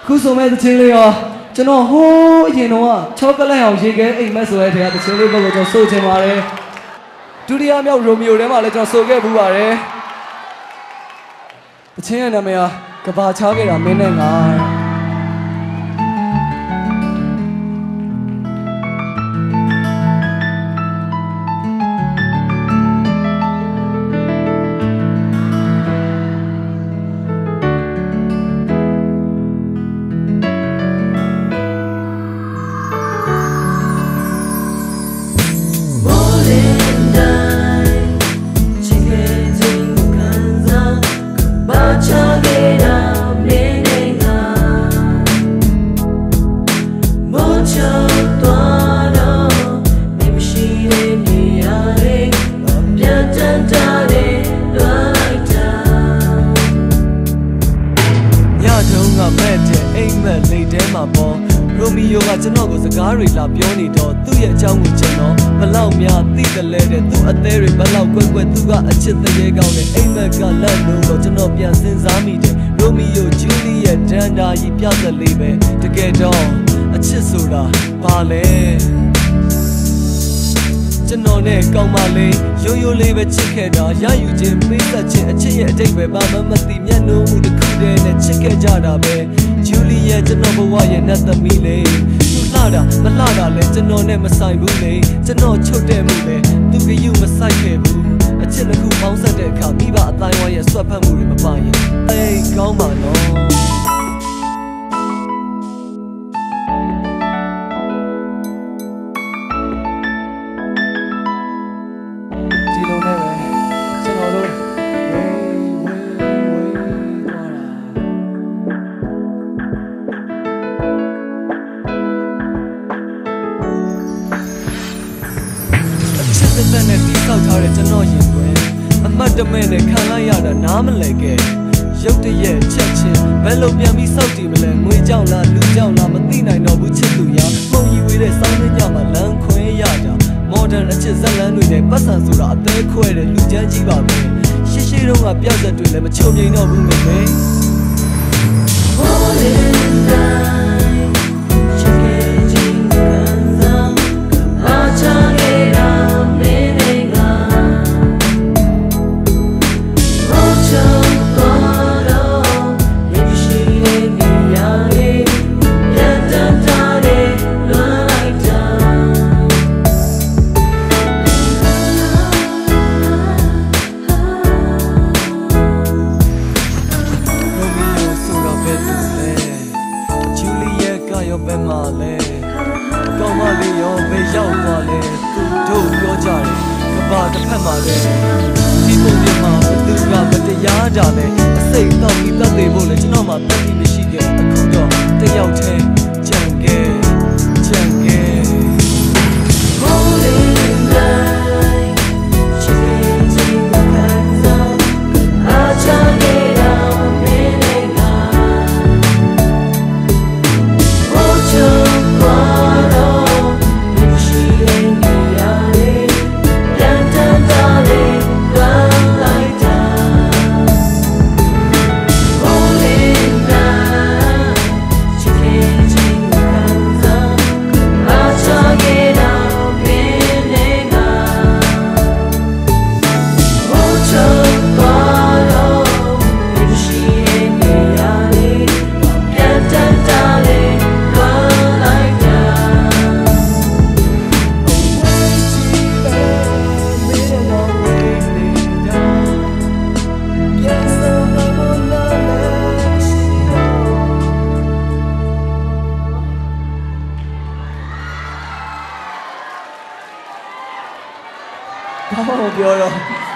ခုဆိုမဲ့တချင်းလေးရောကျွန်တော်ဟိုးအရင်တော့ချောကလက်အောင်ရေးခဲ့အိမ်မက်ဆိုတဲ့ထဲကတချင်းလေးဘက်ကိုကျွန်တော်ဆိုချင်ပါတယ်ဒုတိယမြောက်ရိုမီယိုထဲမှာလည်းကျွန်တော်ဆိုခဲ့ပူပါတယ်တချင်းရဲ့နာမည်ကကဘာချားခဲ့တာမင်းနဲ့ငါရိုမီယိုကကျွန်တော်ကိုစကားတွေလာပြောနေတော့သူ့ရဲ့အကြောင်းကိုကျွန်တော်ဘလောက်များသိတယ်လဲတဲ့သူ့အသေးတွေဘလောက်ကွက်ကွက်သူကအချစ်တရေကောင်းတဲ့အိမ်မက်ကလက်လို့တော့ကျွန်တော်ပြန်စဉ်းစားမိတယ်ရိုမီယိုဂျူလီရဲ့ဒန်ဒါကြီးပြသက်လေးပဲတကယ်တော့အချစ်ဆိုတာဘာလဲကျွန်တော်နဲ့ကောင်းပါလေရိုးရိုးလေးပဲချစ်ခဲ့တာရယူခြင်းပေးသက်ခြင်းအချစ်ရဲ့အတိတ်ပဲဘာမှမသိမျက်နှာမှုတစ်ခုတည်းနဲ့ချစ်ခဲ့ကြတာပဲဂျူလီရဲ့ကျွန်တော်ဘဝရဲ့နတ်သမီးလေးသူလှတာမလှတာလဲကျွန်တော်နဲ့မဆိုင်ဘူးလေကျွန်တော်ချုပ်တဲ့မှုလဲသူကယူမဆိုင်ခဲ့ဘူးအချစ်တစ်ခုပေါင်းဆက်တဲ့အခါမိဘအတိုင်းဝိုင်းရဲ့ဆွတ်ဖက်မှုတွေမပါရင်အေးကောင်းပါနော်တဲ့နဲ့တီးဆောက်ထားတဲ့ကျွန်တော်ရင်တွင်အမတ်တမဲ့နဲ့ခံလိုက်ရတာနားမလည်ခဲ့ရုတ်တရက်ချက်ချင်းဘယ်လိုပြန်ပြီးစောက်တည်မလဲငွေကြောက်လားလူကြောက်လားမသိနိုင်တော့ဘူးချစ်သူရပုံရီဝေးတဲ့စောင်းလေးညမှာလမ်းခွဲရတာမော်ဒန်အချစ်ဇက်လန်းတွေနဲ့ပတ်စံဆိုတာအသေးခွဲတဲ့လူချမ်းကြီးပါပဲရှေ့ရှေ့တော့ကပြဿနာတွေလည်းမချုံငိမ့်တော့ဘူးငယ်ပဲဘယ်မှာလဲကောင်းမလေးရောဘယ်ရောက်သွားလဲသူတို့ပြောကြတယ်ကဘာတစ်ဖက်မှာလဲဒီပုံပြမှာဘသူကမတရားကြလဲအစိတ်တော့ပြီးတတ်သေးဖို့လဲကျွန်တော်မှတတ်ပြီးမရှိခဲ့အခုတော့တယောက်တည်းကြံခဲ့ဘာမှမပြောတော့